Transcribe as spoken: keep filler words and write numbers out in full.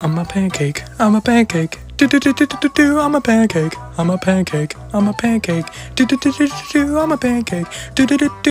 I'm a pancake, I'm a pancake. Do do do do do do. I'm a pancake, I'm a pancake, I'm a pancake. Do do do do do. I'm a pancake. Do do do do.